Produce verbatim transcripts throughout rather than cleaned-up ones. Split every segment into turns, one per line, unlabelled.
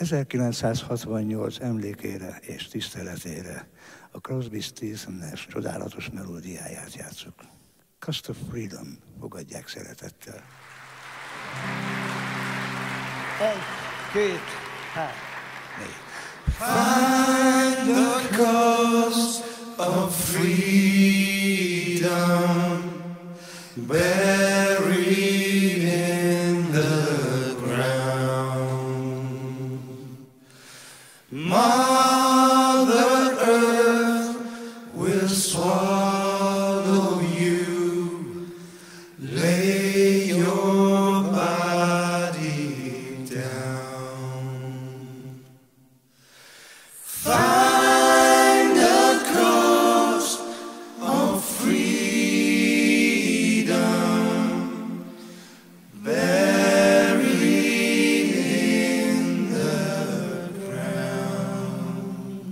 ezerkilencszázhatvannyolc emlékére és tiszteletére a Crosby, Stills and Nash csodálatos melódiáját játsszuk. Cost of Freedom, fogadják szeretettel.
Egy, két, hát,
négy.
Find the cost of freedom buried in the ground. Mother Earth will swallow you. Lay your body down. Find the cost of freedom buried in the ground.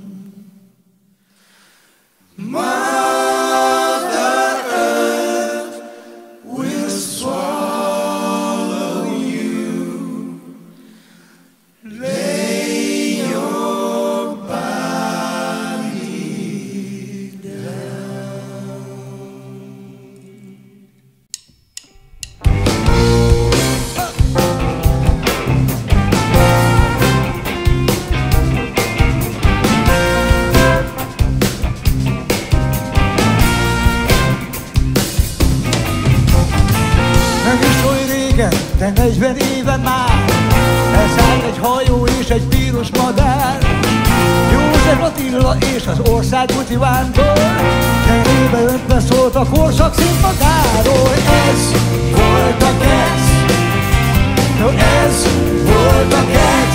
Mother Earth will swallow you. Lay your body down.
nem is oly régen, de negyven éve már elszállt egy hajó és egy piros madár. József Attila és az országúti vándor terébe öntve szólt a korszak szép magáról. Ez volt a kec, no ez volt a kec,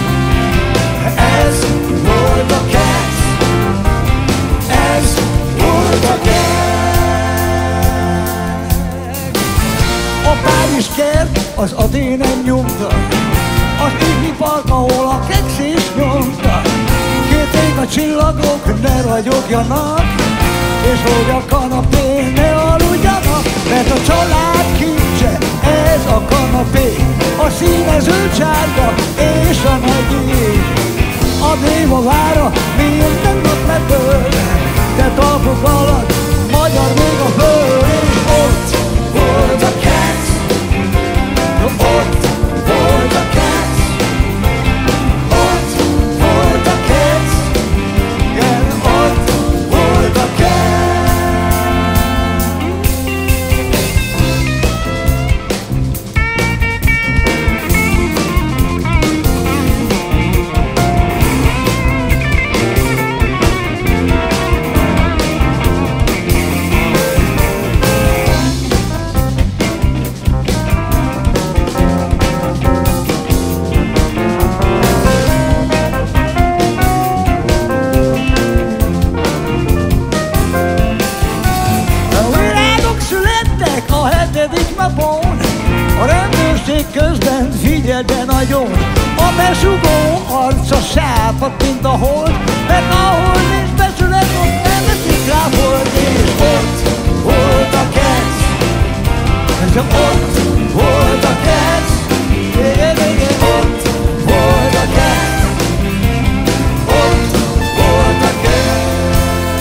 ez volt a kec, ez volt a kec. A Párizs kert, az Athénen nyomta, az Igli park, ahol a kekszés nyomta. Kérték a csillagok, ne ragyogjanak, és hogy a kanapén ne aludjanak, mert a család kincse, ez a kanapé, a színe zöld-sárga és a nagy ég. A Déva vára minden nap lepöl, de talpok alatt magyar még a föld. És ott volt a kec, ott volt a kec, ott volt a kec, igen, ott volt a kec. A rendőrség közben figyelde nagyon, a besugó arca sápadt, mint a hold, mert ahol nincs becsület, ott nem eszik rá volt. És ott volt a kec, és ott volt a kec, igen, igen, ott volt a kec, ott volt a kec.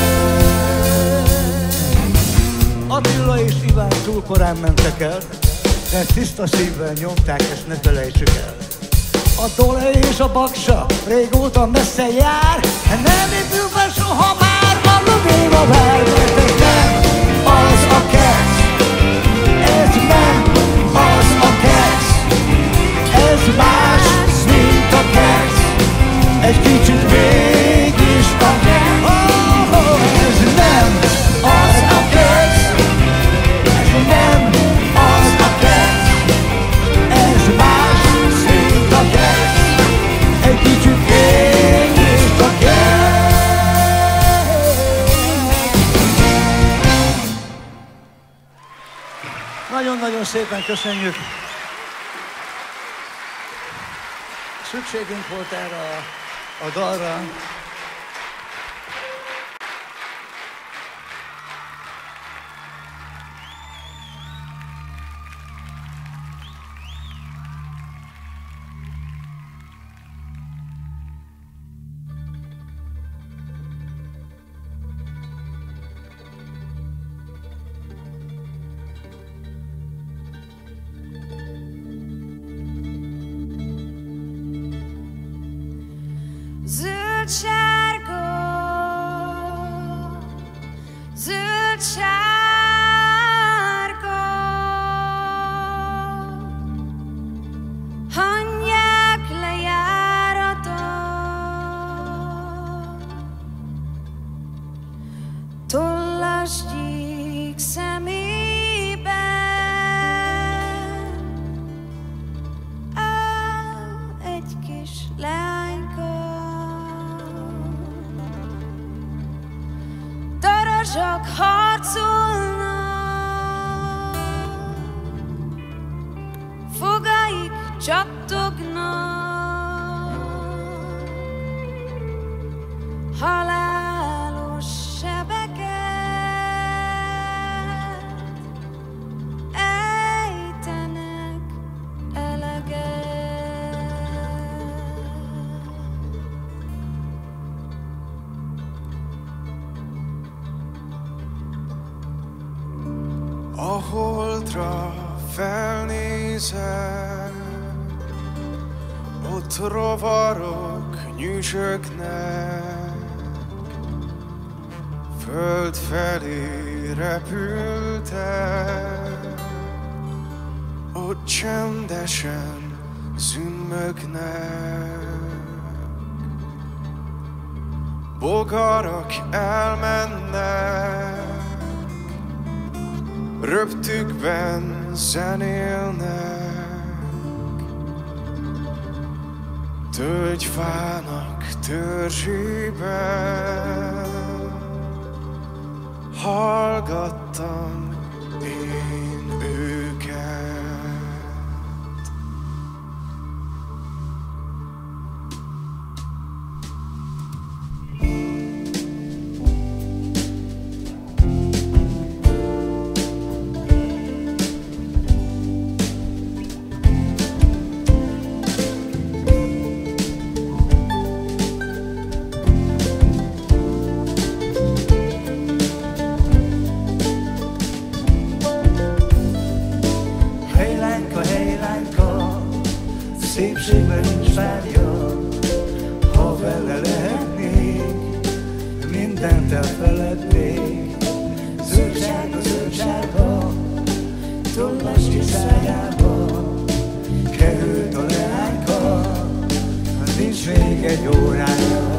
Attila és Iván túl korán mentek el, de tiszta szívvel nyomták, ezt ne felejtsük el. A Dole és a Baksa régóta messze jár, nem épül fel soha már a Déva vár. Mert ez nem az a kec, ez nem az a kec, ez más, mint a kec, egy kicsit mégis a kec. Oh, oh, ez nem az a kec, ez nem az a kec, ez más, mint a kec, egy kicsit mégis a kec. Nagyon-nagyon szépen köszönjük. Szükségünk volt erre a, a dalra.
zöld sárga, zöld sárga. Hangyák lejárata, tollas gyík szemében áll egy kis leányka. Darazsak harcolnak, fogaik csattognak, halálos sebeket ejtenek eleget.
A holdra felnézek, ott rovarok nyüzsögnek, föld felé repültek, ott csendesen zümmögnek. Bogarak elmennek, röptükben zenélnek, tölgyfának törzsében hallgattam én őket.
Szépségben nincs vágya, ha vele lehetnék, mindent elfelednék. Zöld sárga, zöld sárga, tollas csiszájába került a leányka, nincs még egy órája.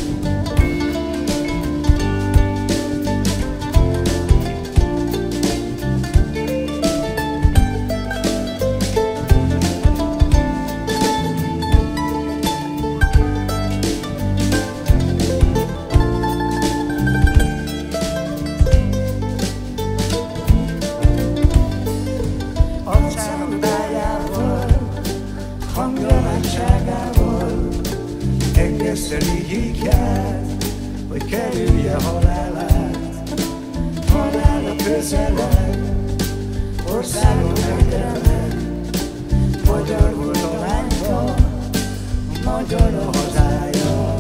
Egészen így járt, hogy kerülje halálát. Halála közeled, országon megjelent. Magyar volt a lányka, magyar a hazája.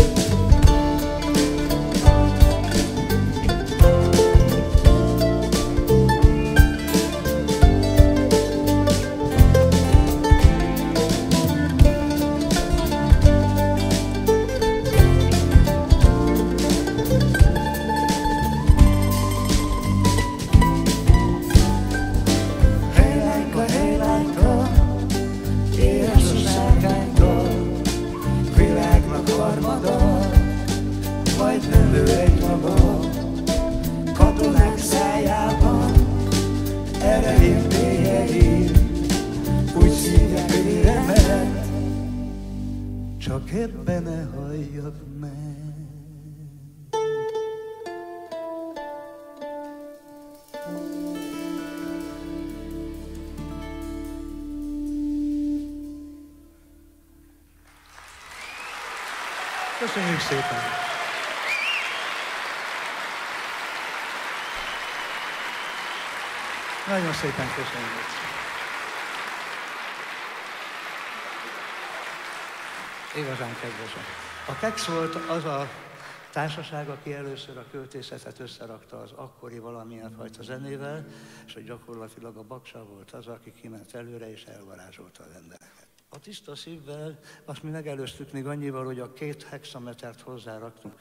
Majd növő egy maga, katonák szájában, erején bélyegén, úgy szívják éremet, csak ebben ne halljak meg.
Köszönjük szépen! Nagyon szépen köszönjük! Igazán kedvesek. A Kex volt az a társaság, aki először a költészetet összerakta az akkori valamilyen fajta zenével, és hogy gyakorlatilag a Baksa volt az, aki kiment előre és elvarázsolta az embereket.
A tiszta szívvel azt mi megelőztük még annyival, hogy a két hexametert hozzáraktunk.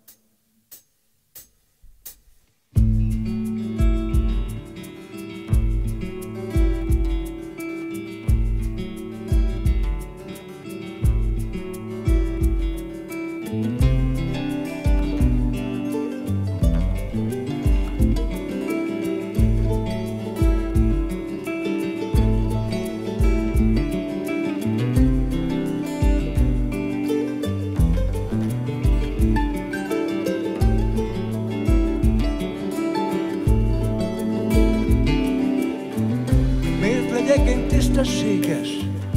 Tisztességes,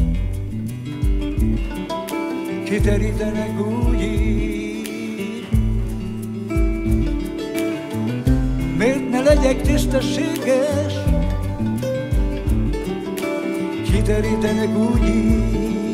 kiterítenek úgy így. Miért ne legyek tisztességes, kiterítenek úgy így.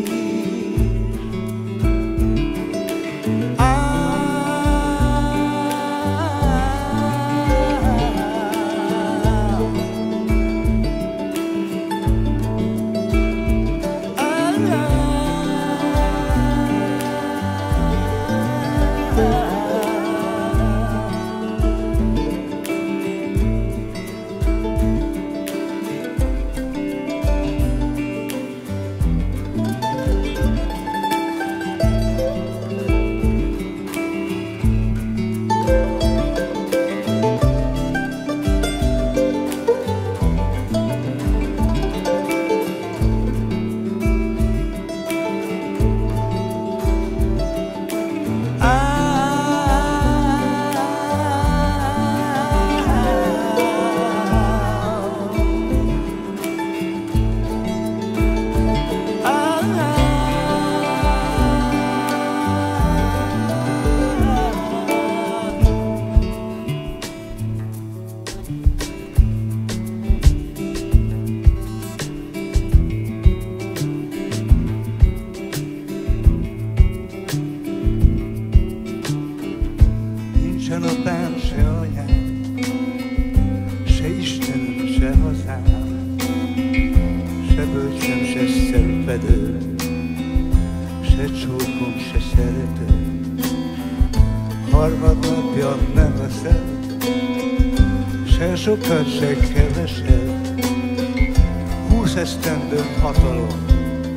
Sokat se kevesebb, húsz esztendő hatalom,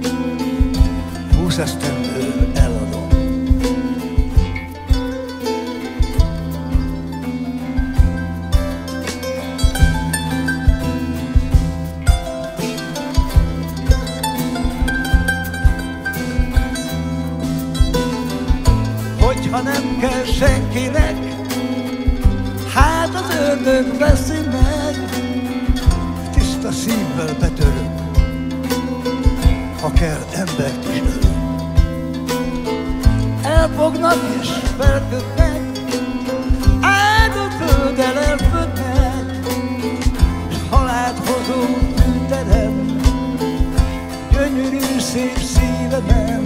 húsz esztendő eladom. Hogyha nem kell senkinek, hát az ördög veszi meg, tiszta szívvel betörök, ha kell embert is ölök. Elfognak és felkötnek, áldott földdel elfödnek, s halált hozó tűnterem, gyönyörű szép szívemen.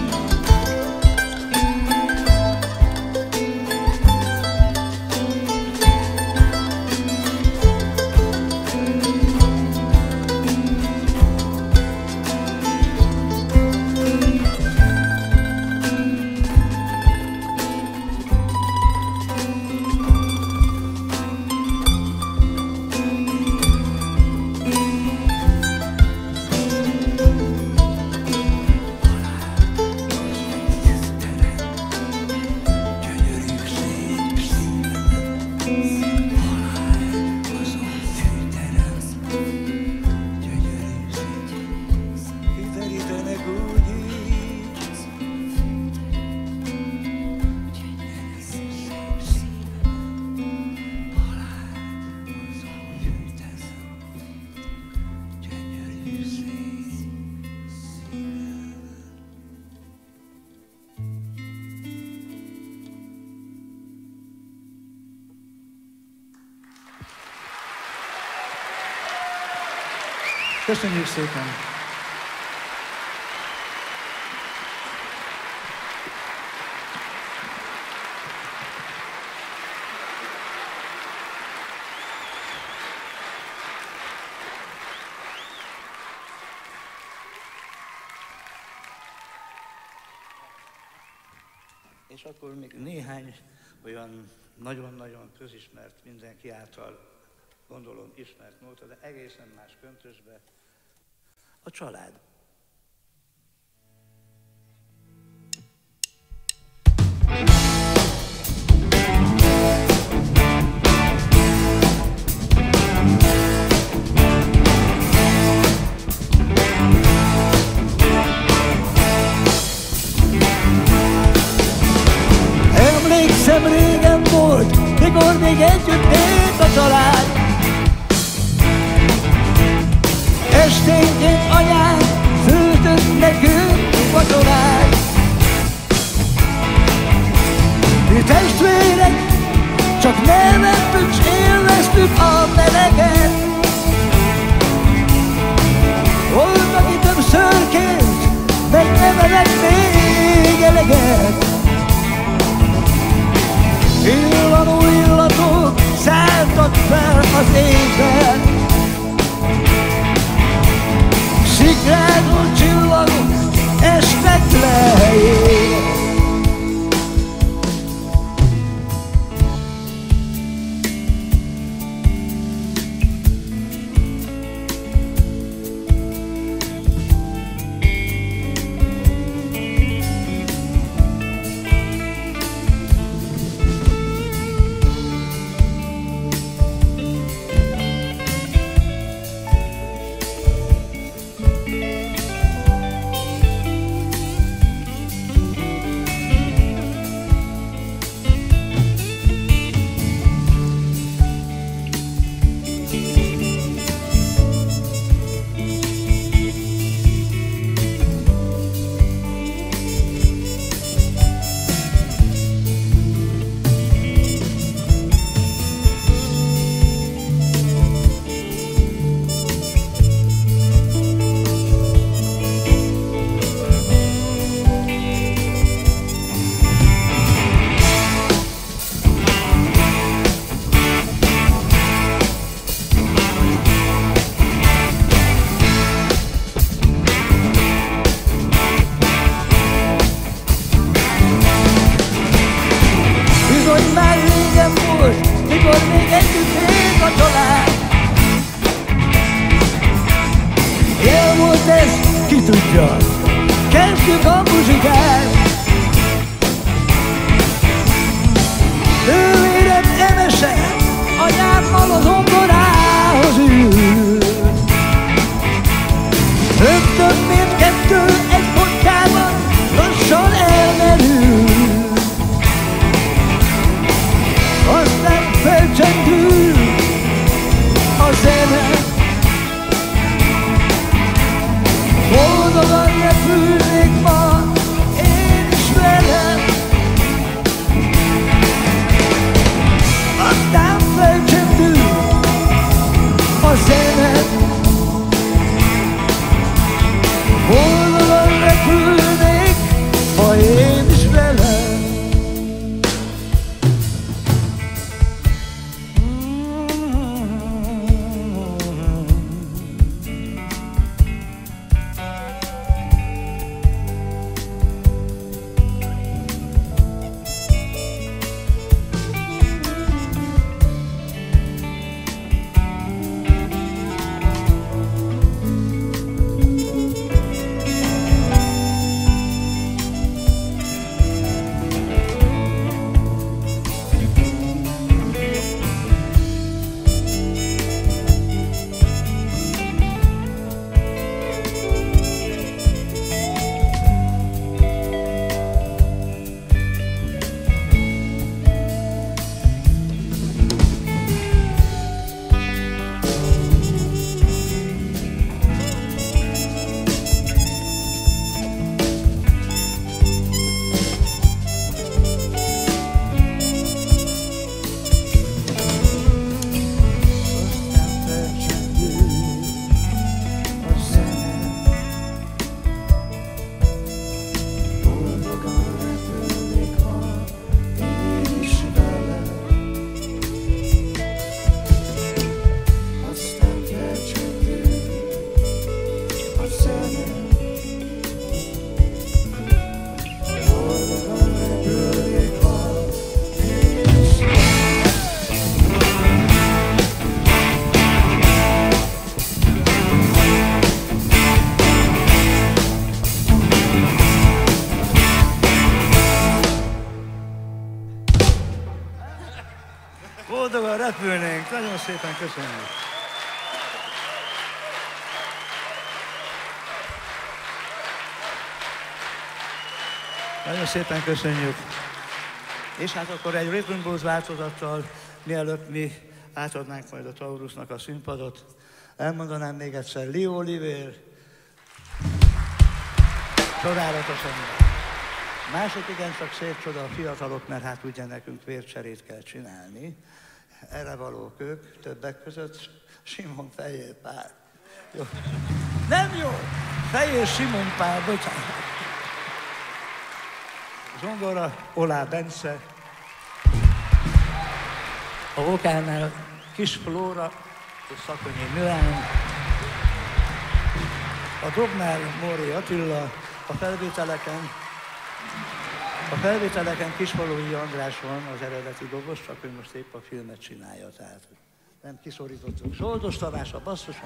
Köszönjük szépen! És akkor még néhány olyan nagyon-nagyon közismert, mindenki által gondolom ismert nóta, de egészen más köntösbe. A család. Emlékszem, régen volt, mikor még együtt élt a család. Esténként anyám főzött nekünk vacsorát. Mi testvérek csak nevettük s élveztük a meleget. Volt, aki többször kért, meg nem evett még eleget. Illanó illatok szálltak fel az égben. Szikrádó csillagok estek le ég. Kezdjük a muzsikát. Nővérem emese, anyámmal az zongorához ül. Rögtön mindkettő egy pontjában lassan elmerül. Aztán felcsendül a zene. Boldogan repülnék ma én boldogan repülnénk. Nagyon szépen köszönjük. Nagyon szépen köszönjük. És hát akkor egy rhythm and blues változattal, mielőtt mi átadnánk majd a Taurusnak a színpadot, elmondanám még egyszer, Lee Oliver, csodálatosan. Másik igencsak szép csoda a fiatalok, mert hát ugye nekünk vércserét kell csinálni. Erre valók ők, többek között Simon Fejér Pál. Jó. Nem jó! Fejér Simon Pál, bocsánat. Zongora, Olá Bence. A vokálnál Kis Flóra és Szakonyi Milán. A dobnál Móri Attila, a felvételeken A felvételeken Kisfalui András van, az eredeti dobos, csak ő most épp a filmet csinálja, tehát nem kiszorítottuk. Zsoldos Tamás a basszuson.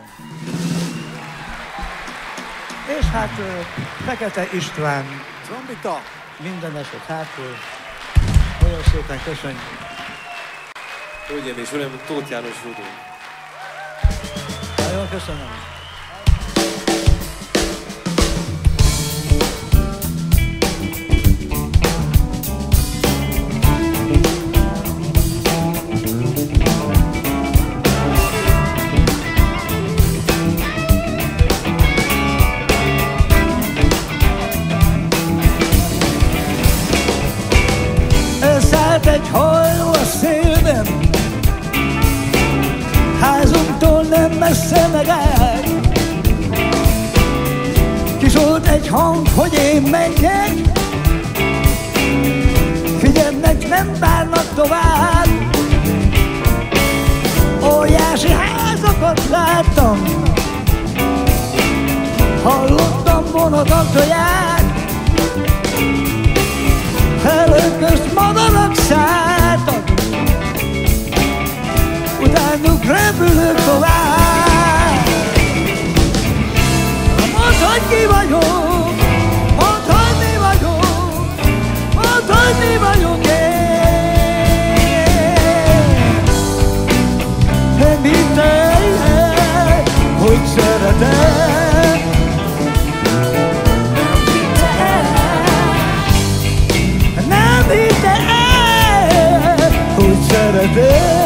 És hát Fekete István.
Trombita.
Minden eset hátul. Nagyon szépen köszönjük.
Hölgyeim és Uraim, Tóth János Rudó.
Nagyon köszönöm. Egy hajó a szélben, házunktól nem messze megállt. Kiszólt egy hang, hogy én menjek, figyelnek, nem várnak tovább. Óriási házakat láttam, hallottam vonataktoját. Felők közt madarak szálltak, utánuk repülök tovább. Mondd, hogy ki vagyok, mondd, hogy mi vagyok, mondd, hogy mi vagyok én. Nem hittem, hogy szeretem. Nem hittem, hogy szeretem.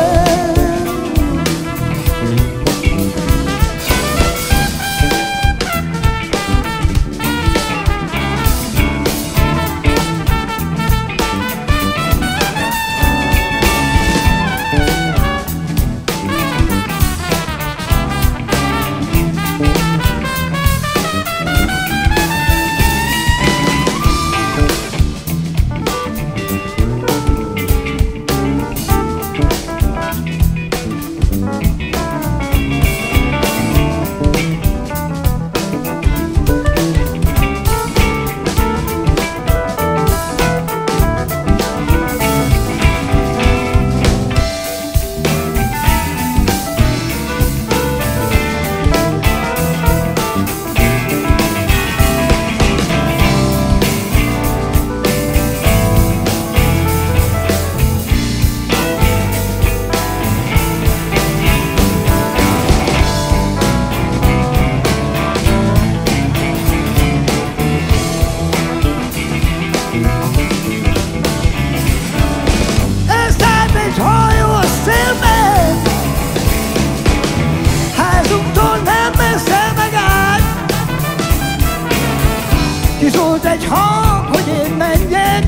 Kiszólt egy hang, hogy én menjek,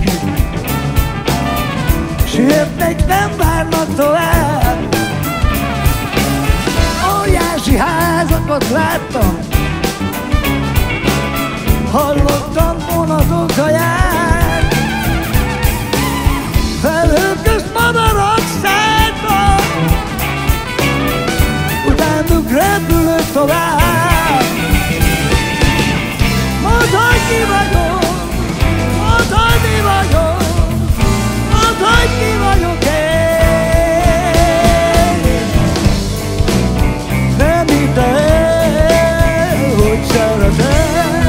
sietnek, nem várnak tovább. Óriási házakat láttam, hallottam vonatok zaját. Felhők közt madarak szálltak, utánuk repülök tovább. Mondd, hogy ki vagyok, mondd, hogy mi vagyok, mondd, hogy ki vagyok én. Nem hittem, hogy szeretem.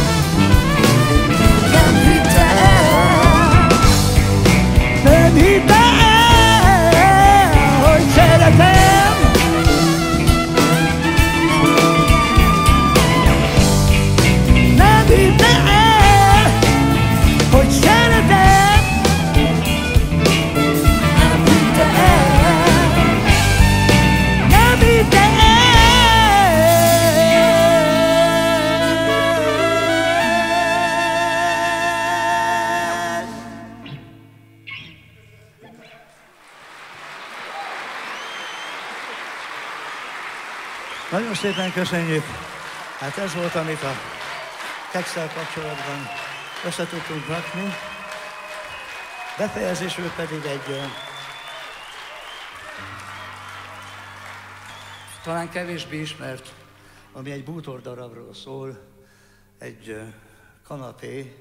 Nem hittem, nem hittem, Nagyon szépen köszönjük. Hát ez volt, amit a kekszel kapcsolatban össze tudtunk rakni. Befejezésül pedig egy talán kevésbé ismert, ami egy bútordarabról szól, egy kanapé,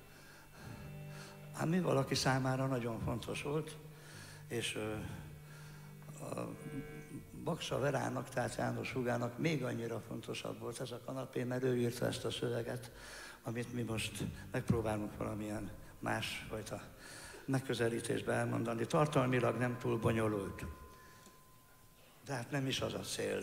ami valaki számára nagyon fontos volt, és a Baksa Verának, tehát János Hugának még annyira fontosabb volt ez a kanapé, mert ő írta ezt a szöveget, amit mi most megpróbálunk valamilyen másfajta megközelítésbe elmondani. Tartalmilag nem túl bonyolult, de hát nem is az a cél.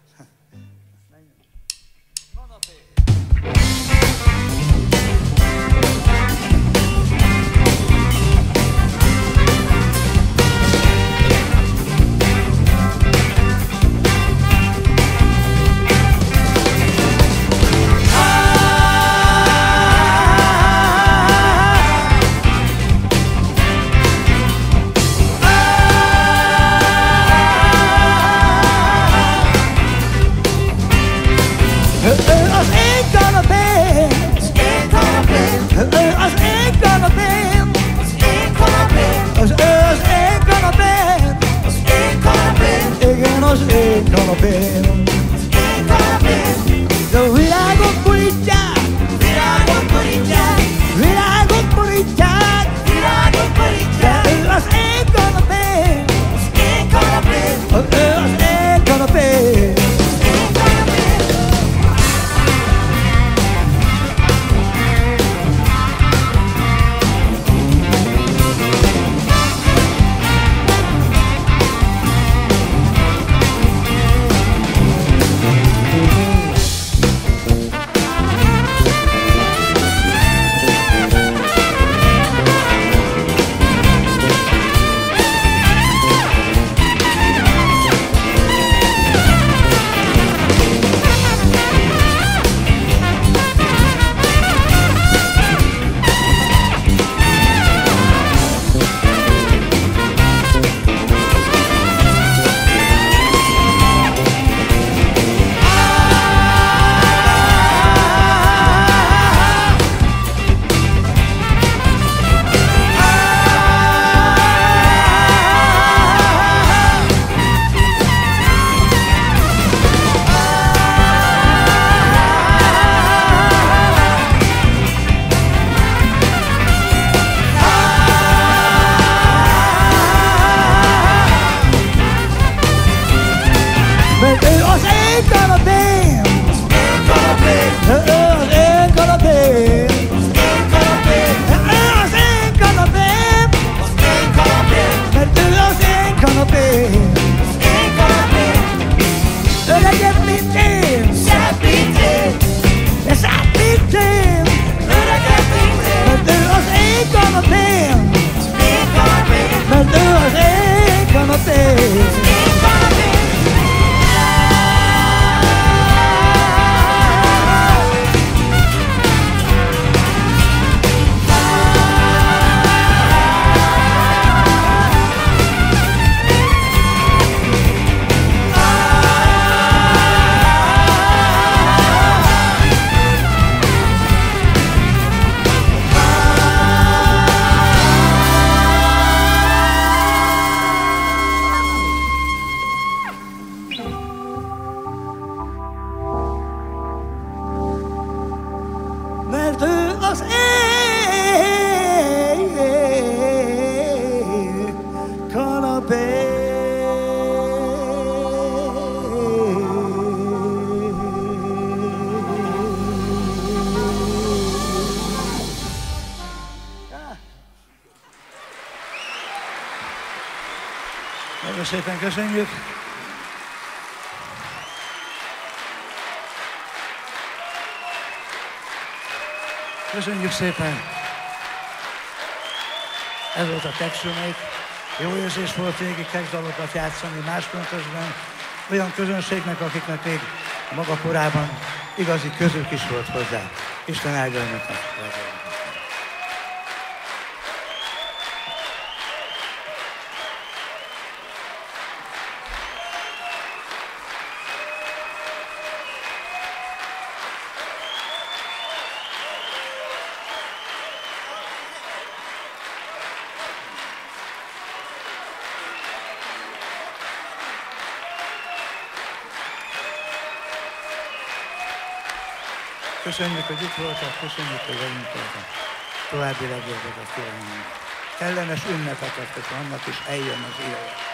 Nagyon szépen köszönjük. Köszönjük szépen. Ez volt a Keksőnék. Jó érzés volt régi keksdalokat játszani más köntösben. Olyan közönségnek, akiknek még maga korában igazi közük is volt hozzá. Isten áldja önöket. Köszönjük, hogy itt voltak, köszönjük, hogy velünk voltak. További legjobbakat kívánunk. Kellemes ünnepeket, és annak is eljön az élet.